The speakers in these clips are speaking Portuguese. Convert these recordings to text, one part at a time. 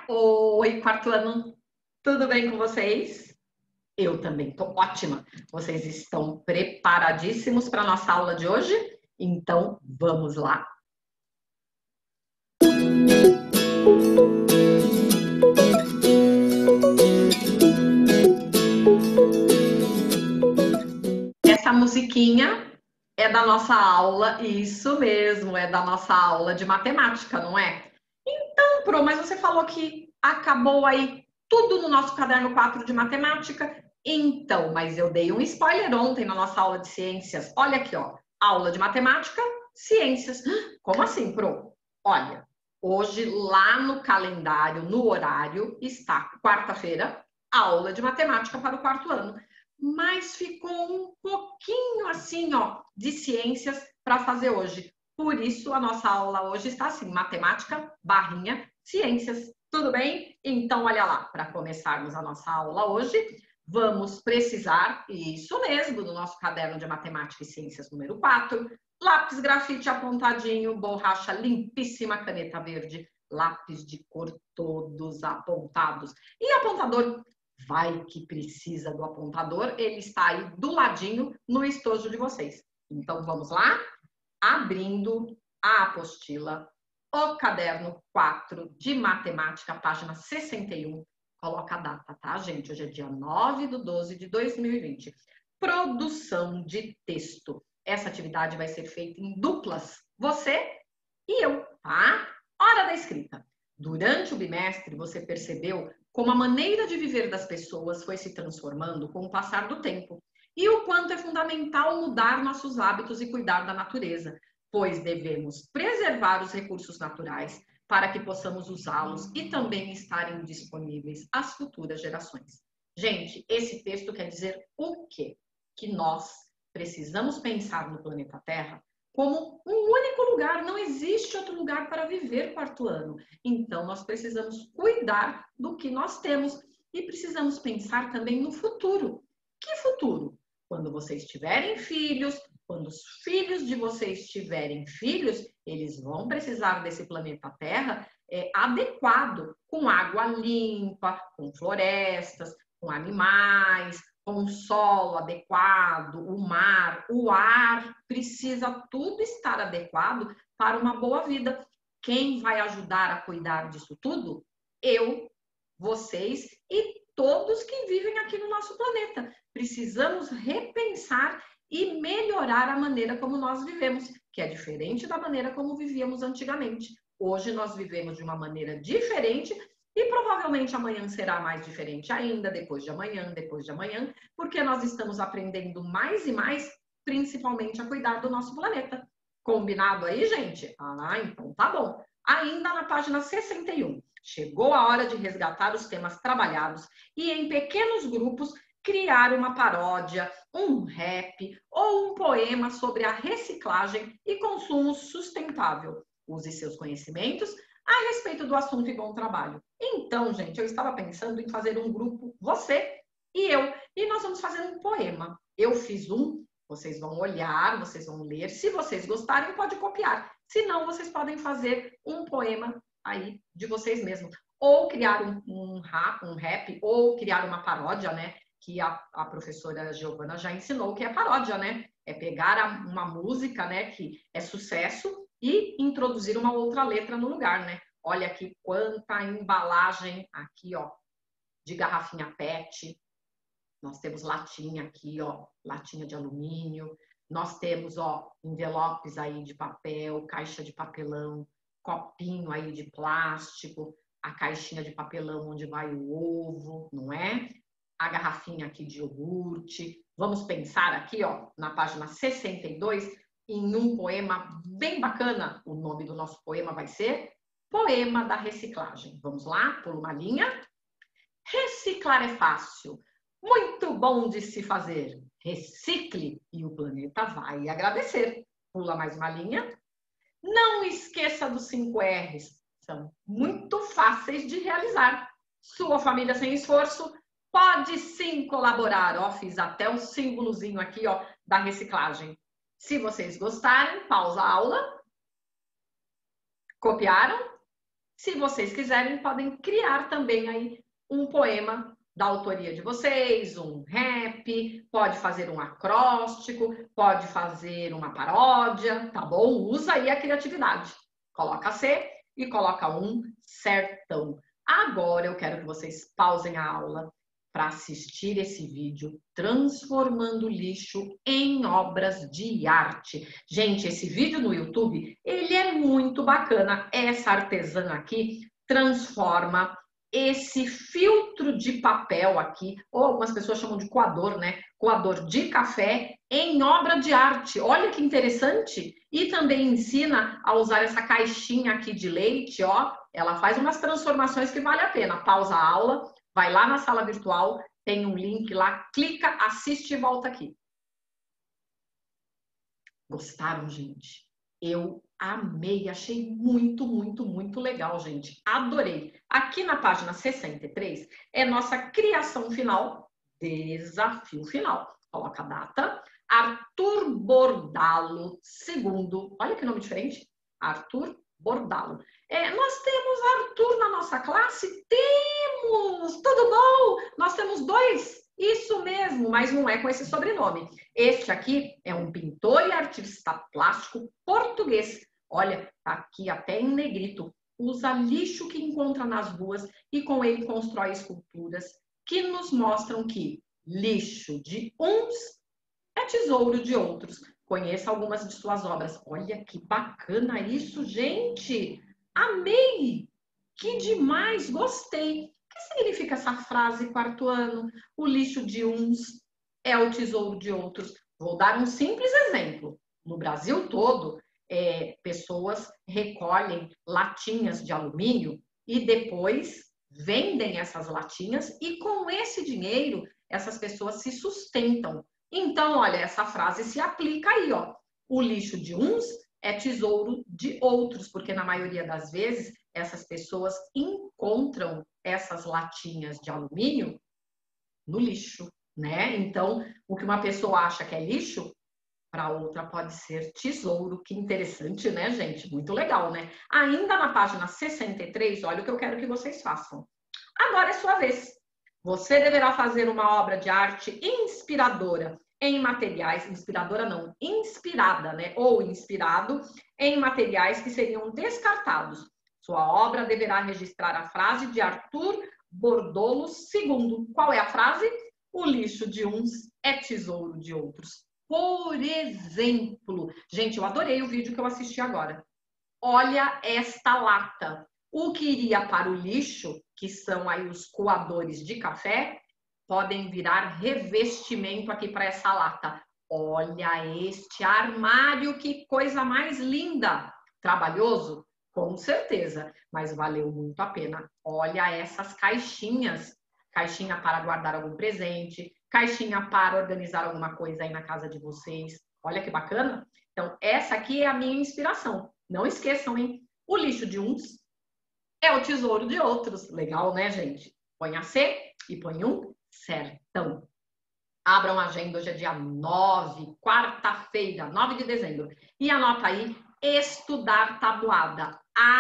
Oi, quarto ano, tudo bem com vocês? Eu também estou ótima. Vocês estão preparadíssimos para a nossa aula de hoje? Então, vamos lá. Essa musiquinha é da nossa aula, isso mesmo, é da nossa aula de matemática, não é? Então, Pro, mas você falou que acabou aí tudo no nosso caderno 4 de matemática. Então, mas eu dei um spoiler ontem na nossa aula de ciências. Olha aqui, ó. Aula de matemática, ciências. Como assim, Pro? Olha, hoje lá no calendário, no horário, está quarta-feira, aula de matemática para o quarto ano. Mas ficou um pouquinho assim, ó, de ciências para fazer hoje. Por isso, a nossa aula hoje está assim, matemática, barrinha, ciências. Tudo bem? Então, olha lá, para começarmos a nossa aula hoje, vamos precisar, isso mesmo, do nosso caderno de matemática e ciências número 4, lápis grafite apontadinho, borracha limpíssima, caneta verde, lápis de cor todos apontados. E apontador, vai que precisa do apontador, ele está aí do ladinho no estojo de vocês. Então, vamos lá? Abrindo a apostila, o caderno 4 de matemática, página 61. Coloca a data, tá, gente? Hoje é dia 9/12/2020. Produção de texto. Essa atividade vai ser feita em duplas, você e eu, tá? Hora da escrita. Durante o bimestre, você percebeu como a maneira de viver das pessoas foi se transformando com o passar do tempo e o quanto é fundamental mudar nossos hábitos e cuidar da natureza, pois devemos preservar os recursos naturais para que possamos usá-los e também estarem disponíveis às futuras gerações. Gente, esse texto quer dizer o quê? Que nós precisamos pensar no planeta Terra como um único lugar, não existe outro lugar para viver quarto ano. Então, nós precisamos cuidar do que nós temos e precisamos pensar também no futuro. Que futuro? Quando vocês tiverem filhos, quando os filhos de vocês tiverem filhos, eles vão precisar desse planeta Terra adequado, com água limpa, com florestas, com animais, com um solo adequado, o mar, o ar, precisa tudo estar adequado para uma boa vida. Quem vai ajudar a cuidar disso tudo? Eu, vocês e todos que vivem aqui no nosso planeta. Precisamos repensar e melhorar a maneira como nós vivemos, que é diferente da maneira como vivíamos antigamente. Hoje nós vivemos de uma maneira diferente e provavelmente amanhã será mais diferente ainda, depois de amanhã, porque nós estamos aprendendo mais e mais, principalmente a cuidar do nosso planeta. Combinado aí, gente? Ah, então tá bom. Ainda na página 61. Chegou a hora de resgatar os temas trabalhados e, em pequenos grupos, criar uma paródia, um rap ou um poema sobre a reciclagem e consumo sustentável. Use seus conhecimentos a respeito do assunto e bom trabalho. Então, gente, eu estava pensando em fazer um grupo, você e eu, e nós vamos fazer um poema. Eu fiz um, vocês vão olhar, vocês vão ler. Se vocês gostarem, pode copiar. Se não, vocês podem fazer um poema aí de vocês mesmos. Ou criar um rap, ou criar uma paródia, né? Que a professora Giovana já ensinou, que é paródia, né? É pegar uma música, né, que é sucesso e introduzir uma outra letra no lugar, né? Olha aqui quanta embalagem aqui, ó, de garrafinha PET. Nós temos latinha aqui, ó, latinha de alumínio. Nós temos, ó, envelopes aí de papel, caixa de papelão, copinho aí de plástico, a caixinha de papelão onde vai o ovo, não é? A garrafinha aqui de iogurte. Vamos pensar aqui, ó, na página 62, em um poema bem bacana. O nome do nosso poema vai ser Poema da Reciclagem. Vamos lá, pula uma linha. Reciclar é fácil, muito bom de se fazer. Recicle e o planeta vai agradecer. Pula mais uma linha. Não esqueça dos 5 R's. São muito fáceis de realizar. Sua família sem esforço pode sim colaborar. Ó, fiz até um símbolozinho aqui, ó, da reciclagem. Se vocês gostarem, pausa a aula. Copiaram? Se vocês quiserem, podem criar também aí um poema da autoria de vocês, um rap, pode fazer um acróstico, pode fazer uma paródia, tá bom? Usa aí a criatividade. Coloca C e coloca um sertão. Agora eu quero que vocês pausem a aula para assistir esse vídeo Transformando Lixo em Obras de Arte. Gente, esse vídeo no YouTube, ele é muito bacana. Essa artesã aqui transforma esse filtro de papel aqui, ou algumas pessoas chamam de coador, né? Coador de café em obra de arte. Olha que interessante! E também ensina a usar essa caixinha aqui de leite, ó. Ela faz umas transformações que vale a pena. Pausa a aula, vai lá na sala virtual, tem um link lá, clica, assiste e volta aqui. Gostaram, gente? Eu amei, achei muito, muito, muito legal, gente. Adorei. Aqui na página 63 é nossa criação final, desafio final. Coloca a data. Arthur Bordalo, segundo. Olha que nome diferente. Arthur Bordalo. Nós temos Arthur na nossa classe? Temos! Tudo bom? Nós temos 2. Isso mesmo, mas não é com esse sobrenome. Este aqui é um pintor e artista plástico português. Olha, tá aqui até em negrito. Usa lixo que encontra nas ruas e com ele constrói esculturas que nos mostram que lixo de uns é tesouro de outros. Conheça algumas de suas obras. Olha que bacana isso, gente! Amei! Que demais! Gostei! O que significa essa frase, quarto ano? O lixo de uns é o tesouro de outros. Vou dar um simples exemplo. No Brasil todo, pessoas recolhem latinhas de alumínio e depois vendem essas latinhas e com esse dinheiro essas pessoas se sustentam. Então, olha, essa frase se aplica aí, ó. O lixo de uns é tesouro de outros, porque na maioria das vezes essas pessoas encontram essas latinhas de alumínio no lixo, né? Então, o que uma pessoa acha que é lixo, para outra pode ser tesouro. Que interessante, né, gente? Muito legal, né? Ainda na página 63, olha o que eu quero que vocês façam. Agora é sua vez. Você deverá fazer uma obra de arte inspiradora em materiais, inspiradora não, inspirada, né? Ou inspirado em materiais que seriam descartados. Sua obra deverá registrar a frase de Arthur Bordalo II. Qual é a frase? O lixo de uns é tesouro de outros. Por exemplo, gente, eu adorei o vídeo que eu assisti agora. Olha esta lata. O que iria para o lixo, que são aí os coadores de café, podem virar revestimento aqui para essa lata. Olha este armário, que coisa mais linda! Trabalhoso? Com certeza, mas valeu muito a pena. Olha essas caixinhas. Caixinha para guardar algum presente, caixinha para organizar alguma coisa aí na casa de vocês. Olha que bacana. Então, essa aqui é a minha inspiração. Não esqueçam, hein? O lixo de uns é o tesouro de outros. Legal, né, gente? Põe a C e põe um sertão. Abram a agenda, hoje é dia 9, quarta-feira, 9 de dezembro. E anota aí, estudar tabuada.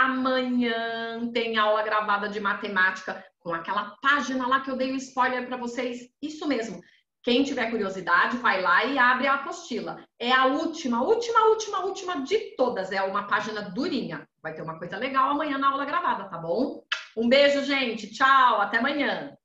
Amanhã tem aula gravada de matemática com aquela página lá que eu dei o spoiler para vocês. Isso mesmo. Quem tiver curiosidade, vai lá e abre a apostila. É a última de todas. É uma página durinha. Vai ter uma coisa legal amanhã na aula gravada, tá bom? Um beijo, gente. Tchau. Até amanhã.